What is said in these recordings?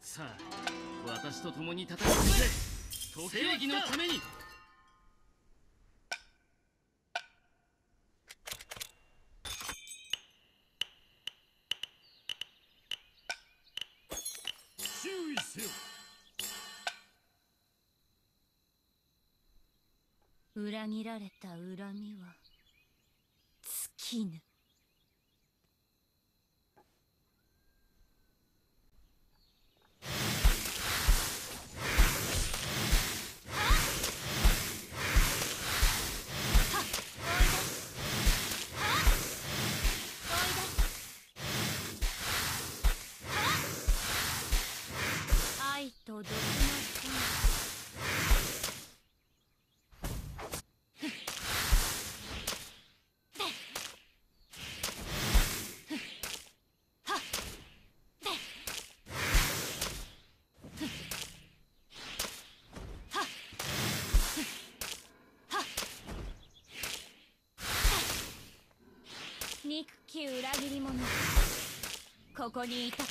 さあ、私と共に戦ってくれ。正義のために。注意せよ。 裏切られた恨みは尽きぬ。愛と毒の憎き裏切り者、ここにいたか。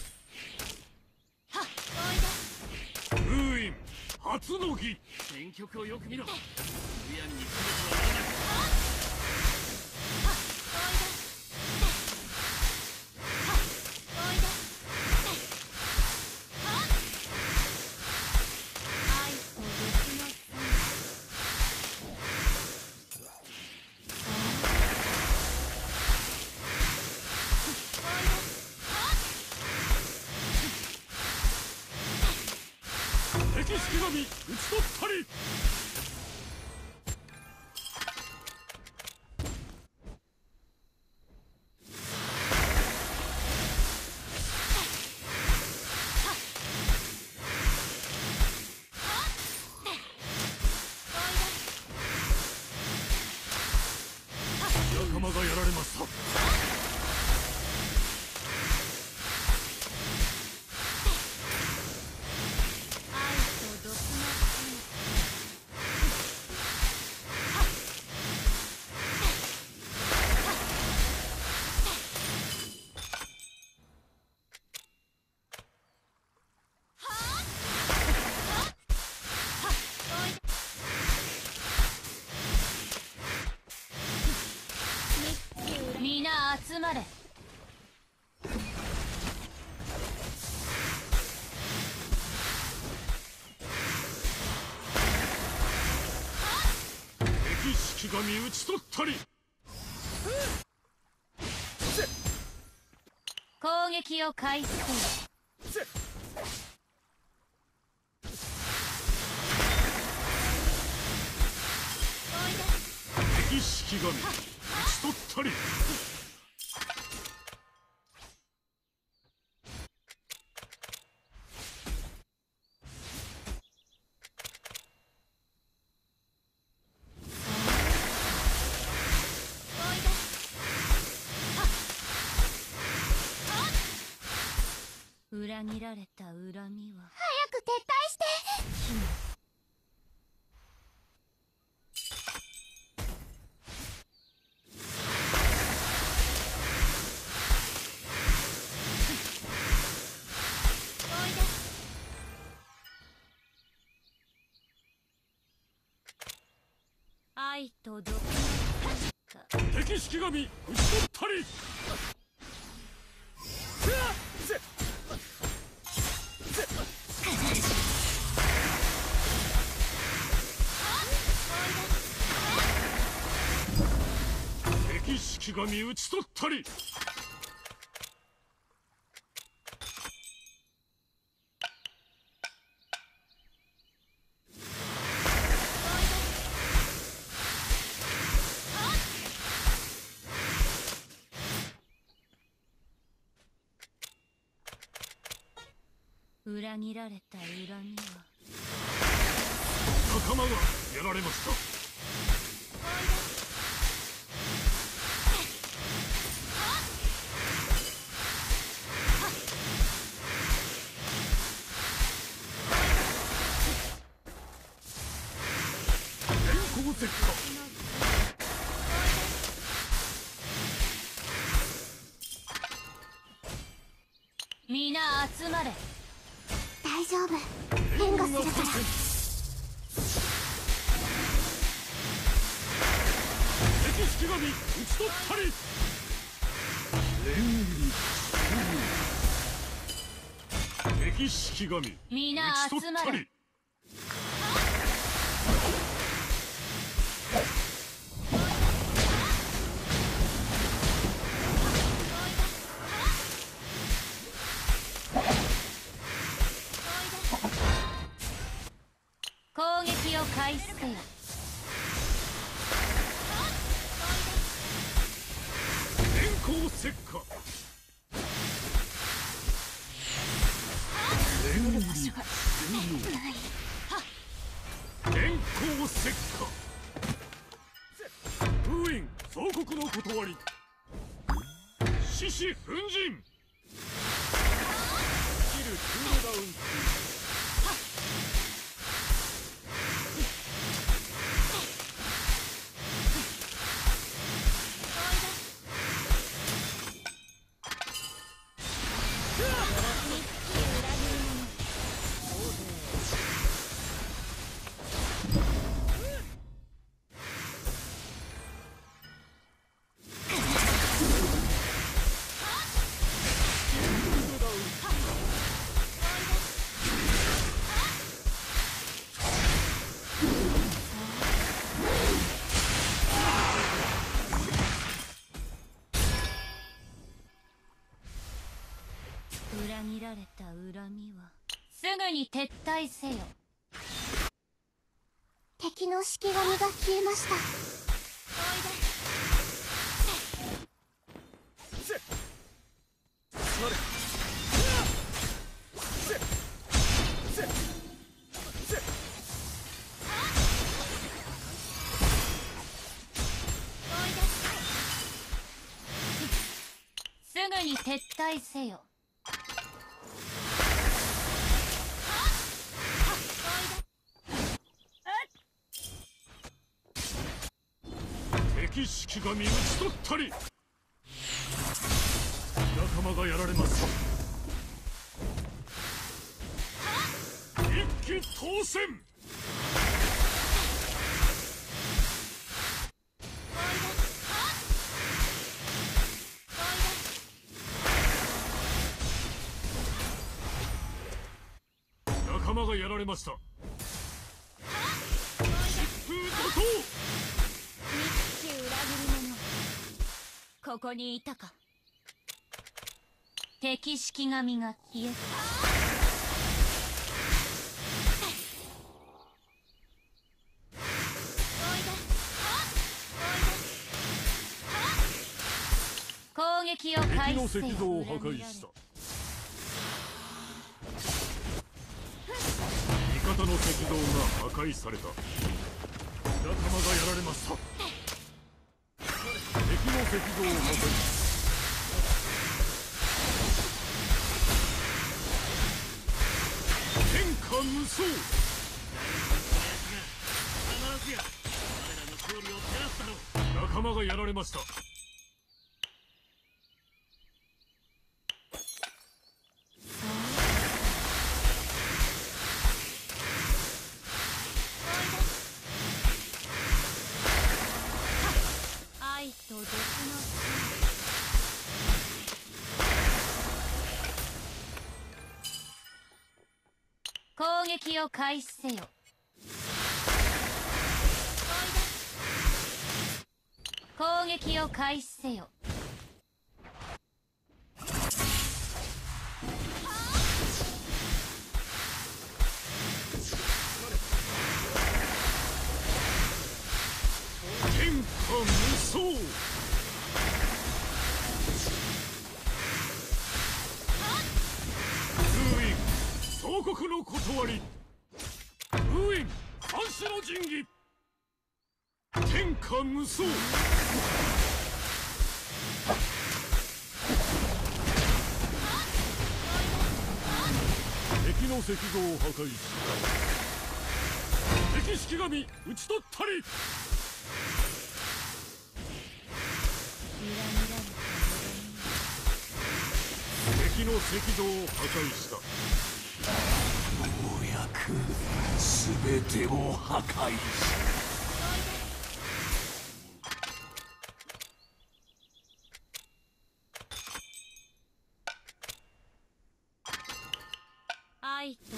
はっ、おいで。 封印初の儀。戦局をよく見ろ。むやみに攻めてはならない。敵式神討ち取ったり。仲間がやられました。 皆集まれ。 敵式神討ち取ったり。 攻撃を開始。 敵式神討ち取ったり。 裏切られた恨みは早く撤退して。愛と毒。 敵式神討ち取ったり。敵式神討ち取ったり。 裏切られた恨みは仲間がやられました。電光石火。 皆集まれ。 大丈夫。援護するから。 敵式神討ち取ったり。敵式神討みんなち取集まれ。 ったり。 攻撃を開始せよ。 電光石火。電光石火。封印総国の断り。獅子奮陣。スキルクールダウン中。 裏切られた恨みはすぐに撤退せよ。 敵の式神が消えました。 すぐに撤退せよ。 敵式神討ち取ったり。仲間がやられます。一騎当選。仲間がやられました。疾風怒涛。 憎き裏切り者、ここにいたか。敵式神が消えた。攻撃を開敵の始せよ。 石像を破壊した。味方の石像が破壊された。仲間がやられました。敵の石像を破壊した。天下無双。仲間がやられました。 愛と毒の攻撃を開始せよ。攻撃を開始せよ。 天下無双。封印総国の断り。封印三種の神器。天下無双。敵の石像を破壊した。敵式神討ち取ったり。敵の石像を破壊した。 全てを破壊し愛と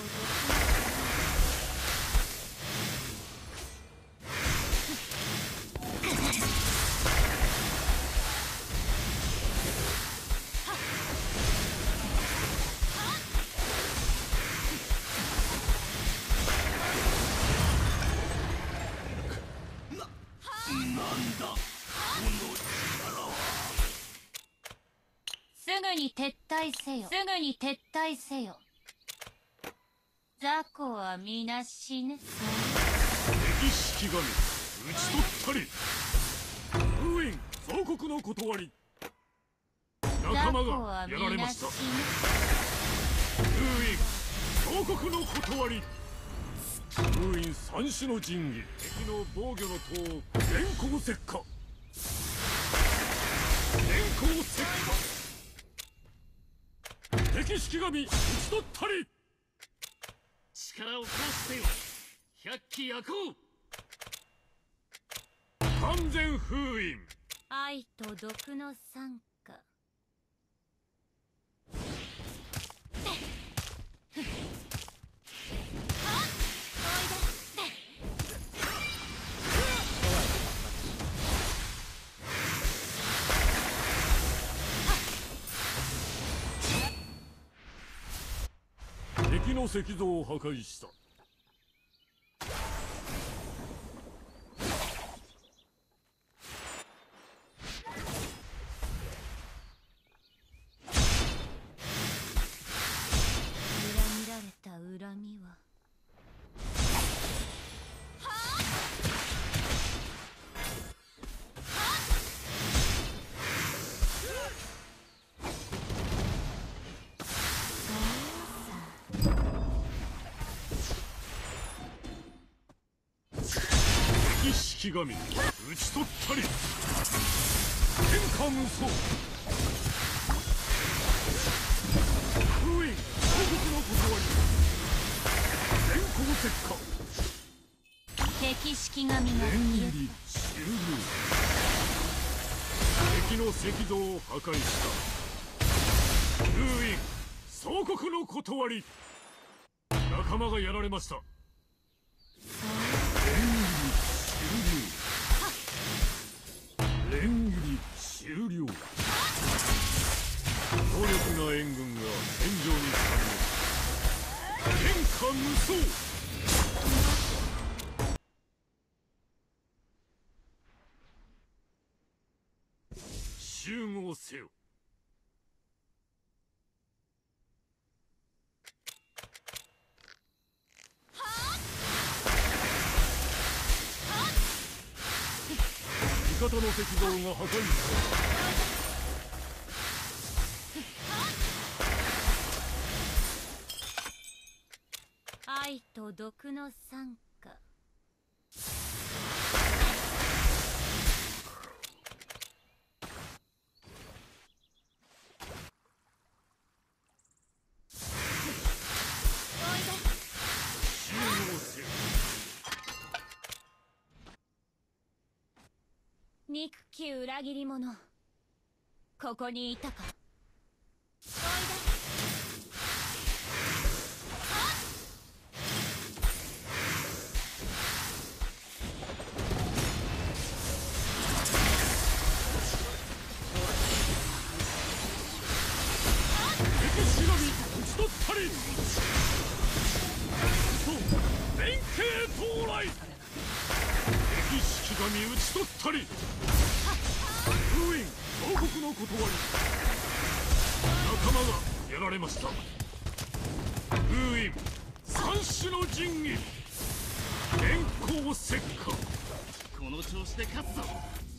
すぐに撤退せよ。すぐに撤退せよ。雑魚は皆死ぬ。 敵式神討ち取ったり。封印総国の断り。仲間がやられました。封印総国の断り。封印三種の神器。敵の防御の塔を連行石火。連行石火。敵式神討ち取ったり。力を通してよ。百鬼夜行。完全封印。 愛と毒の参加。 敵の石像を破壊した。 裏切られた恨みは敵式神討ち取ったり。天下無双。封印総国の断り。連行石火。 敵式神が消え念入り終了。敵の石像を破壊した。封印総国の断り。仲間がやられました。連切り終了。強力な援軍が戦場に参入。天下無双。集合せよ。味方の石像が破壊さた。愛と毒の参加。 集合せよ。 憎き裏切り者、ここにいたか。 敵式神討ち取ったり。そう連携到来。敵式神討ち取ったり。封印総国の断り。仲間がやられました。封印三種の神器。連行石火。この調子で勝つぞ。